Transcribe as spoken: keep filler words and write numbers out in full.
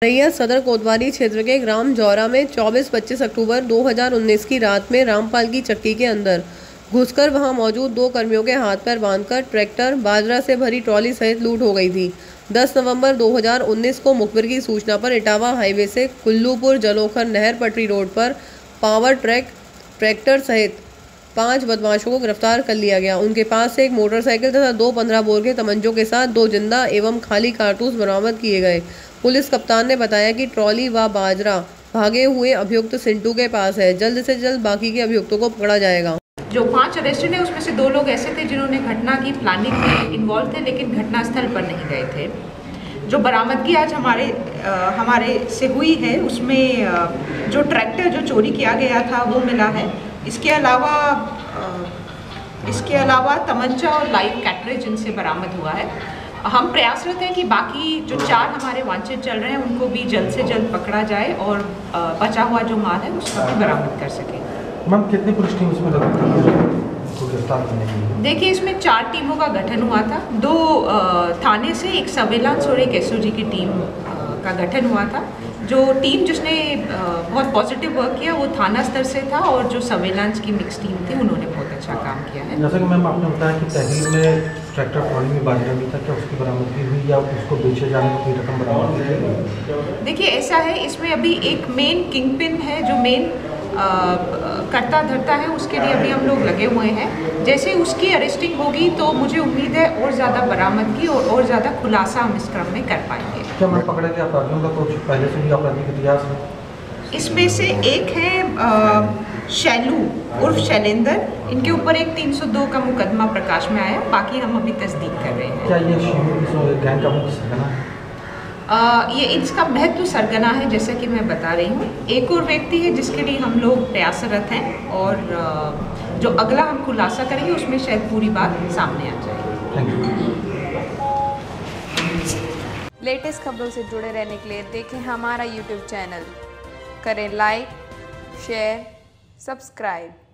रैयत सदर कोतवाली क्षेत्र के ग्राम जौरा में चौबीस पच्चीस अक्टूबर दो हज़ार उन्नीस की रात में रामपाल की चक्की के अंदर घुसकर वहां मौजूद दो कर्मियों के हाथ पैर बांधकर ट्रैक्टर बाजरा से भरी ट्रॉली सहित लूट हो गई थी। दस नवंबर दो हज़ार उन्नीस को मुखबिर की सूचना पर इटावा हाईवे से कुल्लूपुर जलोखर नहर पटरी रोड पर पावर ट्रैक ट्रैक्टर सहित पांच बदमाशों को गिरफ्तार कर लिया गया। उनके पास से एक मोटरसाइकिल तथा दो पंद्रह बोर के तमंचों के साथ दो जिंदा एवं खाली कारतूस बरामद किए गए। पुलिस कप्तान ने बताया कि ट्रॉली व बाजरा भागे हुए अभियुक्त सिंटू के पास है। जल्द से जल्द बाकी के अभियुक्तों को पकड़ा जाएगा। जो पांच अरेस्टेड हैं उसमें से दो लोग ऐसे थे जिन्होंने घटना की प्लानिंग में इन्वॉल्व थे, लेकिन घटनास्थल पर नहीं गए थे। जो बरामदगी आज हमारे आ, हमारे से हुई है उसमें आ, जो ट्रैक्टर जो चोरी किया गया था वो मिला है। इसके अलावा आ, इसके अलावा तमंचा और लाइव कैटरेज इनसे बरामद हुआ है। हम प्रयासरत हैं कि बाकी जो चार हमारे वांछित चल रहे हैं उनको भी जल्द से जल्द पकड़ा जाए और आ, बचा हुआ जो माल है उसका भी बरामद कर सकें। मैम कितनी पुलिस टीम इसमें गिरफ्तार करने के लिए? देखिए, इसमें चार टीमों का गठन हुआ था। दो थाने से, एक सर्वेलांस और एक एसओजी की टीम का गठन हुआ था। जो टीम जिसने बहुत पॉजिटिव वर्क किया वो थाना स्तर से था और जो सर्वेलांस की मिक्स टीम थी उन्होंने बहुत अच्छा काम किया है। जैसा कि मैम आपने बताया कि तहरीर में ट्रैक्टर ट्रॉली में बाजरा भी था, क्या उसकी बरामदगी हुई या उसको बेचे जाने की कोई रकम बरामद हुई? देखिए, ऐसा है, इसमें अभी एक मेन किंग पिन है जो मेन करता धरता है, उसके लिए अभी हम लोग लगे हुए हैं। जैसे उसकी अरेस्टिंग होगी तो मुझे उम्मीद है और ज़्यादा बरामदगी और और ज़्यादा खुलासा हम इस क्रम में कर पाएंगे। क्या मैम पकड़े गए अपराधियों का कुछ पहले से भी आपराधिक इतिहास है? इसमें से एक है शैलू उर्फ शैलेंद्र, इनके ऊपर एक तीन सौ दो का मुकदमा प्रकाश में आया। बाकी हम अभी तस्दीक कर रहे हैं। क्या ये गैंग का मुख्य सरगना है? आ, ये इसका महत्व सरगना है, जैसा कि मैं बता रही हूँ। एक और व्यक्ति है जिसके लिए हम लोग प्रयासरत हैं और आ, जो अगला हम खुलासा करेंगे उसमें शायद पूरी बात सामने आ जाएगी। लेटेस्ट खबरों से जुड़े रहने के लिए देखें हमारा यूट्यूब चैनल, करें लाइक, शेयर, सब्सक्राइब।